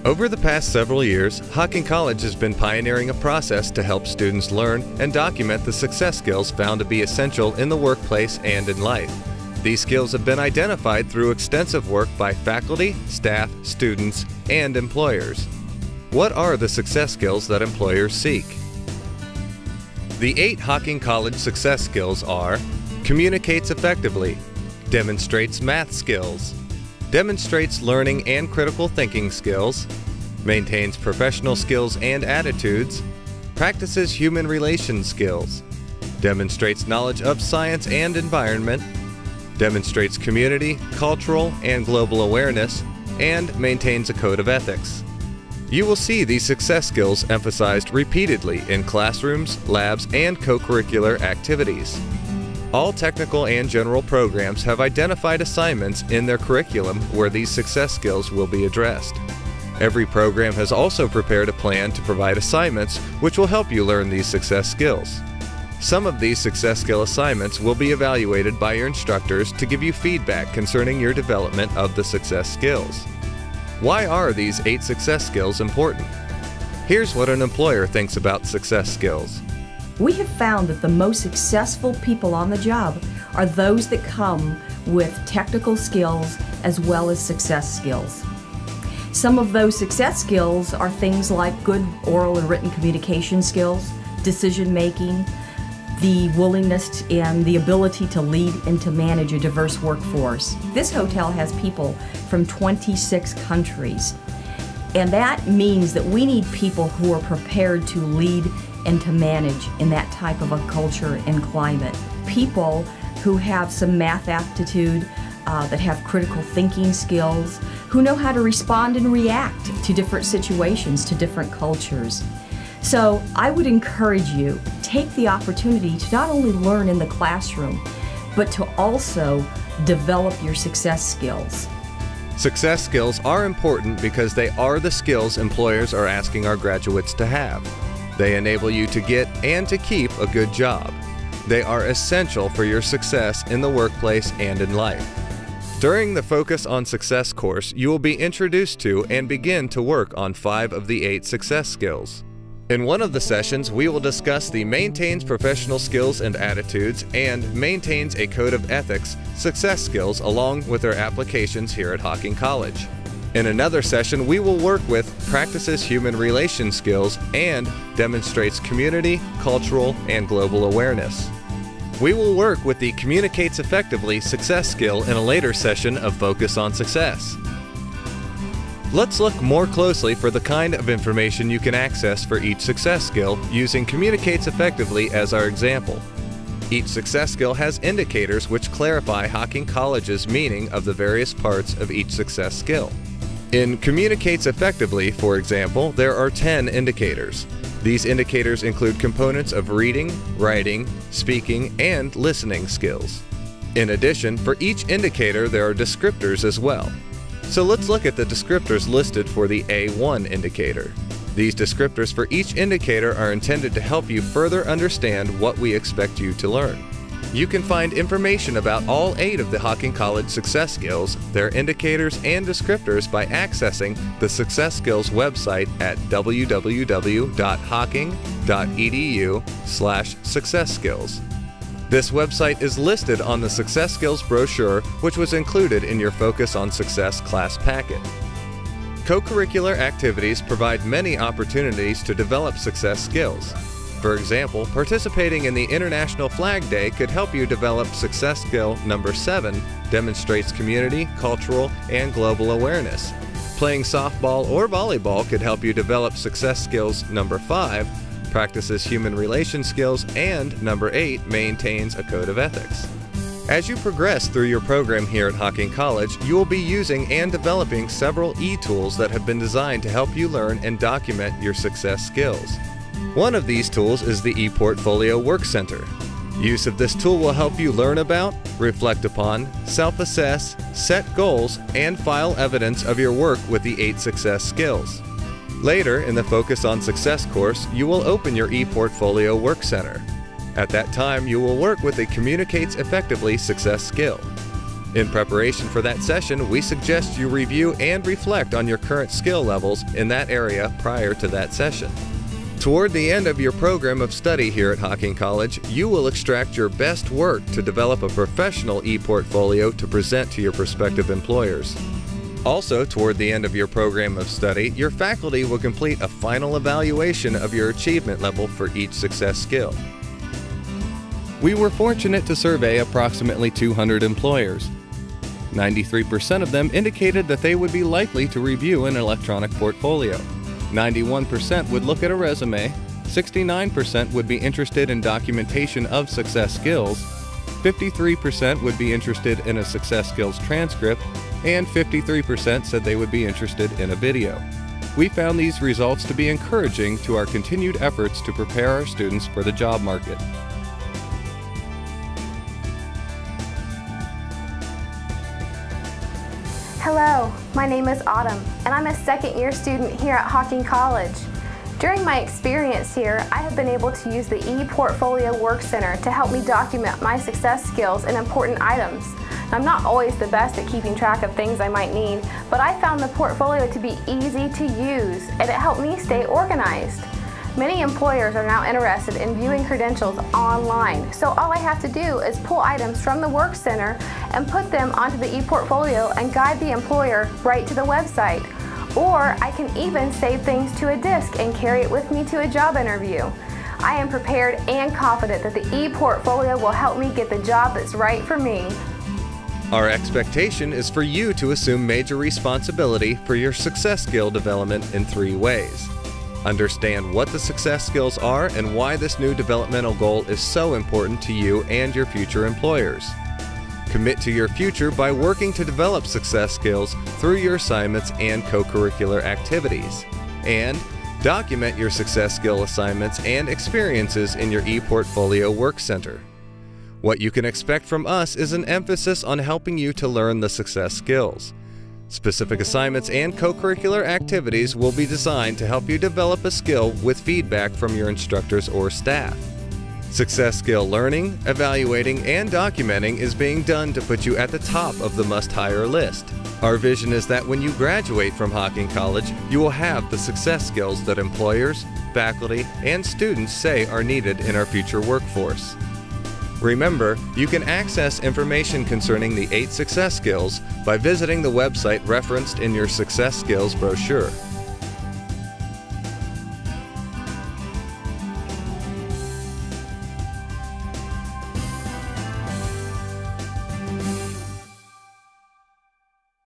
Over the past several years, Hocking College has been pioneering a process to help students learn and document the success skills found to be essential in the workplace and in life. These skills have been identified through extensive work by faculty, staff, students, and employers. What are the success skills that employers seek? The 8 Hocking College success skills are: communicates effectively, demonstrates math skills, demonstrates learning and critical thinking skills, maintains professional skills and attitudes, practices human relations skills, demonstrates knowledge of science and environment, demonstrates community, cultural, and global awareness, and maintains a code of ethics. You will see these success skills emphasized repeatedly in classrooms, labs, and co-curricular activities. All technical and general programs have identified assignments in their curriculum where these success skills will be addressed. Every program has also prepared a plan to provide assignments which will help you learn these success skills. Some of these success skill assignments will be evaluated by your instructors to give you feedback concerning your development of the success skills. Why are these 8 success skills important? Here's what an employer thinks about success skills. We have found that the most successful people on the job are those that come with technical skills as well as success skills. Some of those success skills are things like good oral and written communication skills, decision making, the willingness and the ability to lead and to manage a diverse workforce. This hotel has people from 26 countries, and that means that we need people who are prepared to lead and to manage in that type of a culture and climate. People who have some math aptitude, that have critical thinking skills, who know how to respond and react to different situations, to different cultures. So I would encourage you, take the opportunity to not only learn in the classroom, but to also develop your success skills. Success skills are important because they are the skills employers are asking our graduates to have. They enable you to get and to keep a good job. They are essential for your success in the workplace and in life. During the Focus on Success course, you will be introduced to and begin to work on 5 of the 8 success skills. In one of the sessions, we will discuss the Maintains Professional Skills and Attitudes and Maintains a Code of Ethics success skills along with their applications here at Hocking College. In another session, we will work with Practices Human Relations Skills and Demonstrates Community, Cultural, and Global Awareness. We will work with the Communicates Effectively success skill in a later session of Focus on Success. Let's look more closely for the kind of information you can access for each success skill using Communicates Effectively as our example. Each success skill has indicators which clarify Hocking College's meaning of the various parts of each success skill. In Communicates Effectively, for example, there are 10 indicators. These indicators include components of reading, writing, speaking, and listening skills. In addition, for each indicator there are descriptors as well. So let's look at the descriptors listed for the A1 indicator. These descriptors for each indicator are intended to help you further understand what we expect you to learn. You can find information about all 8 of the Hocking College success skills, their indicators and descriptors by accessing the Success Skills website at www.hocking.edu/successskills. This website is listed on the Success Skills brochure, which was included in your Focus on Success class packet. Co-curricular activities provide many opportunities to develop success skills. For example, participating in the International Flag Day could help you develop success skill number 7, demonstrates community, cultural, and global awareness. Playing softball or volleyball could help you develop success skills number 5, practices human relations skills, and number 8, maintains a code of ethics. As you progress through your program here at Hocking College, you will be using and developing several e-tools that have been designed to help you learn and document your success skills. One of these tools is the ePortfolio Work Center. Use of this tool will help you learn about, reflect upon, self-assess, set goals, and file evidence of your work with the 8 success skills. Later in the Focus on Success course, you will open your ePortfolio Work Center. At that time, you will work with the Communicates Effectively success skill. In preparation for that session, we suggest you review and reflect on your current skill levels in that area prior to that session. Toward the end of your program of study here at Hocking College, you will extract your best work to develop a professional e-portfolio to present to your prospective employers. Also, toward the end of your program of study, your faculty will complete a final evaluation of your achievement level for each success skill. We were fortunate to survey approximately 200 employers. 93% of them indicated that they would be likely to review an electronic portfolio. 91% would look at a resume, 69% would be interested in documentation of success skills, 53% would be interested in a success skills transcript, and 53% said they would be interested in a video. We found these results to be encouraging to our continued efforts to prepare our students for the job market. Hello, my name is Autumn, and I'm a second-year student here at Hocking College. During my experience here, I have been able to use the ePortfolio Work Center to help me document my success skills and important items. I'm not always the best at keeping track of things I might need, but I found the portfolio to be easy to use, and it helped me stay organized. Many employers are now interested in viewing credentials online, so all I have to do is pull items from the Work Center and put them onto the ePortfolio and guide the employer right to the website. Or I can even save things to a disk and carry it with me to a job interview. I am prepared and confident that the ePortfolio will help me get the job that's right for me. Our expectation is for you to assume major responsibility for your success skill development in 3 ways. Understand what the success skills are and why this new developmental goal is so important to you and your future employers. Commit to your future by working to develop success skills through your assignments and co-curricular activities. And document your success skill assignments and experiences in your ePortfolio Work Center. What you can expect from us is an emphasis on helping you to learn the success skills. Specific assignments and co-curricular activities will be designed to help you develop a skill with feedback from your instructors or staff. Success skill learning, evaluating, and documenting is being done to put you at the top of the must-hire list. Our vision is that when you graduate from Hocking College, you will have the success skills that employers, faculty, and students say are needed in our future workforce. Remember, you can access information concerning the 8 success skills by visiting the website referenced in your Success Skills brochure.